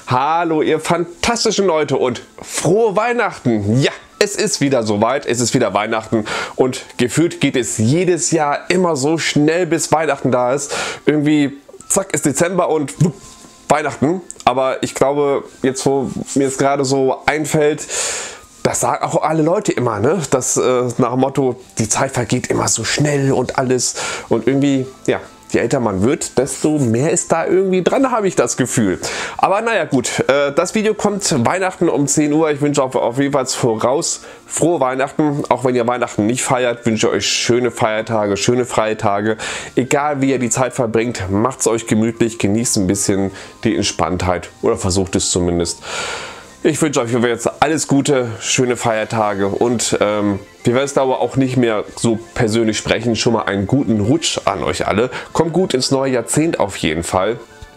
Hallo ihr fantastischen Leute und frohe Weihnachten! Ja, es ist wieder soweit, es ist wieder Weihnachten und gefühlt geht es jedes Jahr immer so schnell, bis Weihnachten da ist. Irgendwie zack ist Dezember und Weihnachten. Aber ich glaube, jetzt wo mir es gerade so einfällt, das sagen auch alle Leute immer, ne? Das nach dem Motto, die Zeit vergeht immer so schnell und alles und irgendwie, ja. Je älter man wird, desto mehr ist da irgendwie dran, habe ich das Gefühl. Aber naja gut, das Video kommt Weihnachten um 10 Uhr. Ich wünsche auf jeden Fall voraus frohe Weihnachten. Auch wenn ihr Weihnachten nicht feiert, wünsche ich euch schöne Feiertage, schöne freie Tage. Egal wie ihr die Zeit verbringt, macht es euch gemütlich, genießt ein bisschen die Entspanntheit oder versucht es zumindest. Ich wünsche euch jetzt alles Gute, schöne Feiertage und wir werden es aber auch nicht mehr so persönlich sprechen. Schon mal einen guten Rutsch an euch alle. Kommt gut ins neue Jahrzehnt auf jeden Fall.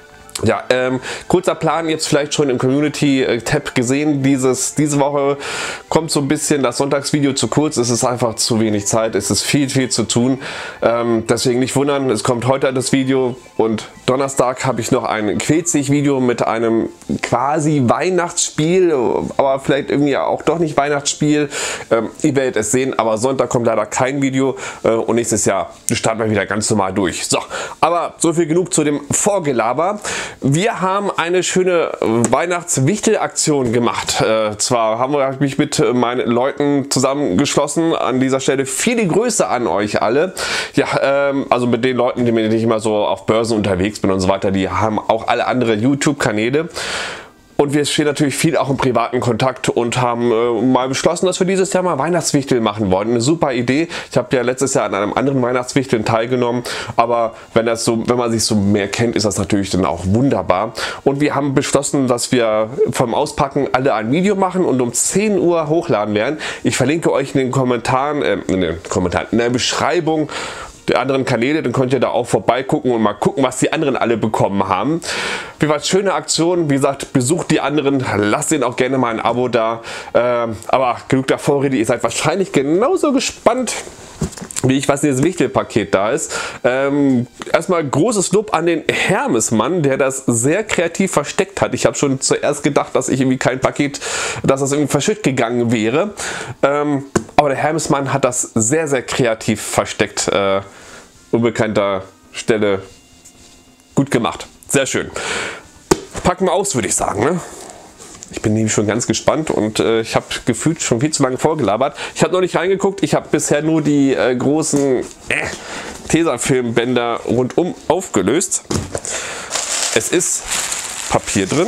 Ja, kurzer Plan jetzt vielleicht schon im Community-Tab gesehen. Diese Woche kommt so ein bisschen das Sonntagsvideo zu kurz. Es ist einfach zu wenig Zeit. Es ist viel zu tun. Deswegen nicht wundern, es kommt heute das Video und Donnerstag habe ich noch ein Quetzig-Video mit einem quasi Weihnachtsspiel, aber vielleicht irgendwie auch doch nicht Weihnachtsspiel. Ihr werdet es sehen, aber Sonntag kommt leider kein Video und nächstes Jahr starten wir wieder ganz normal durch. So, aber so viel genug zu dem Vorgelaber. Wir haben eine schöne Weihnachtswichtelaktion gemacht. Zwar habe ich mich mit meinen Leuten zusammengeschlossen. An dieser Stelle viele Grüße an euch alle. Ja, also mit den Leuten, mit denen ich immer so auf Börsen unterwegs bin und so weiter, die haben auch alle andere YouTube-Kanäle. Und wir stehen natürlich viel auch im privaten Kontakt und haben mal beschlossen, dass wir dieses Jahr mal Weihnachtswichteln machen wollen. Eine super Idee. Ich habe ja letztes Jahr an einem anderen Weihnachtswichteln teilgenommen, aber wenn man sich so mehr kennt, ist das natürlich dann auch wunderbar. Und wir haben beschlossen, dass wir vom Auspacken alle ein Video machen und um 10 Uhr hochladen werden. Ich verlinke euch in den Kommentaren, in der Beschreibung der anderen Kanäle, dann könnt ihr da auch vorbeigucken und mal gucken, was die anderen alle bekommen haben. Wie gesagt, schöne Aktion, wie gesagt, besucht die anderen, lasst ihnen auch gerne mal ein Abo da. Aber genug der Vorrede, ihr seid wahrscheinlich genauso gespannt, wie ich, was dieses Wichtelpaket da ist. Erstmal großes Lob an den Hermesmann, der das sehr kreativ versteckt hat. Ich habe schon zuerst gedacht, dass ich irgendwie kein Paket, dass das irgendwie verschütt gegangen wäre. Aber der Hermesmann hat das sehr kreativ versteckt. Unbekannter Stelle. Gut gemacht. Sehr schön. Packen wir aus, würde ich sagen, ne? Ich bin nämlich schon ganz gespannt und ich habe gefühlt schon viel zu lange vorgelabert. Ich habe noch nicht reingeguckt. Ich habe bisher nur die großen Tesafilmbänder rundum aufgelöst. Es ist Papier drin.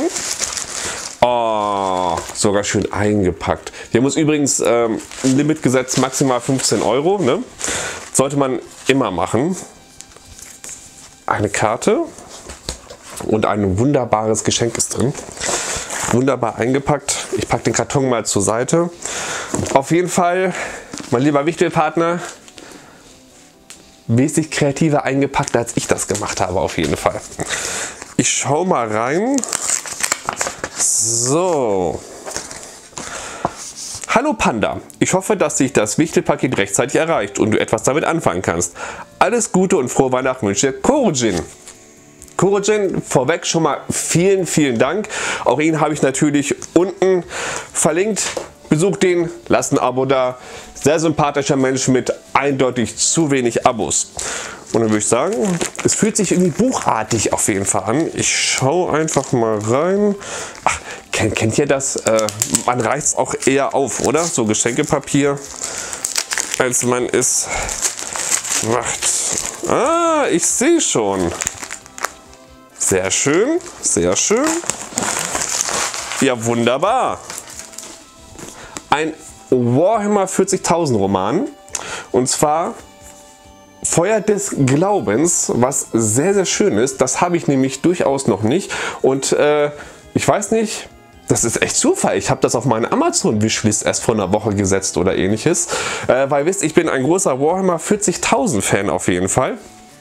Oh, sogar schön eingepackt. Hier muss übrigens ein Limit gesetzt, maximal 15 Euro. Ne? Sollte man immer machen. Eine Karte und ein wunderbares Geschenk ist drin. Wunderbar eingepackt. Ich packe den Karton mal zur Seite. Auf jeden Fall, mein lieber Wichtelpartner, wesentlich kreativer eingepackt, als ich das gemacht habe, auf jeden Fall. Ich schaue mal rein. So. Hallo Panda, ich hoffe, dass dich das Wichtelpaket rechtzeitig erreicht und du etwas damit anfangen kannst. Alles Gute und frohe Weihnachten wünsche dir Korojin. Korojin, vorweg schon mal vielen Dank. Auch ihn habe ich natürlich unten verlinkt. Besucht ihn, lasst ein Abo da. Sehr sympathischer Mensch mit eindeutig zu wenig Abos. Und dann würde ich sagen, es fühlt sich irgendwie buchartig auf jeden Fall an. Ich schaue einfach mal rein. Ach, kennt ihr das? Man reißt es auch eher auf, oder? So Geschenkepapier, als man es macht. Ah, ich sehe schon. Sehr schön, sehr schön. Ja, wunderbar. Ein Warhammer 40.000 Roman. Und zwar Feuer des Glaubens, was sehr schön ist. Das habe ich nämlich durchaus noch nicht. Und ich weiß nicht, das ist echt Zufall. Ich habe das auf meine Amazon-Wishlist erst vor einer Woche gesetzt oder ähnliches. Weil wisst, ich bin ein großer Warhammer 40.000 Fan auf jeden Fall.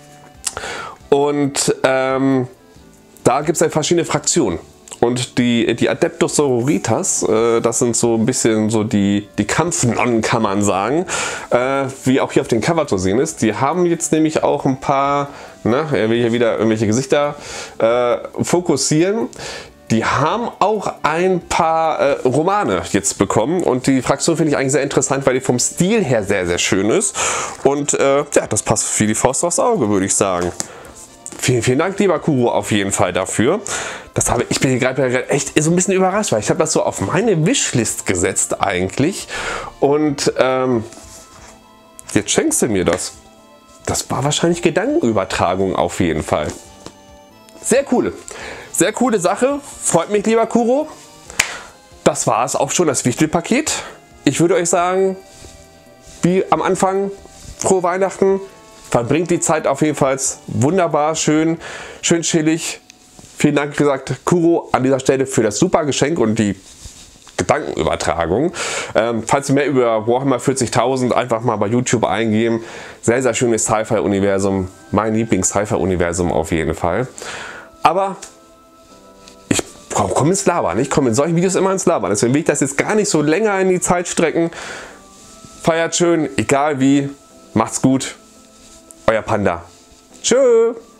Und da gibt es ja verschiedene Fraktionen. Und die Adeptus Sororitas, das sind so ein bisschen so die Kampfnonnen, kann man sagen, wie auch hier auf dem Cover zu sehen ist. Die haben jetzt nämlich auch ein paar, er will hier wieder irgendwelche Gesichter fokussieren. die haben auch ein paar Romane jetzt bekommen und die Fraktion finde ich eigentlich sehr interessant, weil die vom Stil her sehr, sehr schön ist und ja, das passt wie die Faust aufs Auge, würde ich sagen. Vielen, vielen Dank, lieber Kuro, auf jeden Fall dafür. Ich bin gerade echt so ein bisschen überrascht, weil ich habe das so auf meine Wishlist gesetzt eigentlich und jetzt schenkst du mir das. Das war wahrscheinlich Gedankenübertragung auf jeden Fall. Sehr coole Sache. Freut mich, lieber Kuro. Das war es auch schon, das Wichtelpaket. Ich würde euch sagen, wie am Anfang, frohe Weihnachten. Verbringt die Zeit auf jeden Fall wunderbar, schön chillig. Vielen Dank, wie gesagt, Kuro, an dieser Stelle für das super Geschenk und die Gedankenübertragung. Falls ihr mehr über Warhammer 40.000 einfach mal bei YouTube eingeben. Sehr, sehr schönes Sci-Fi-Universum. Mein Lieblings-Sci-Fi-Universum auf jeden Fall. Aber ich komme ins Labern. Ich komme in solchen Videos immer ins Labern. Deswegen will ich das jetzt gar nicht so länger in die Zeit strecken. Feiert schön, egal wie. Macht's gut. Euer Panda. Tschö.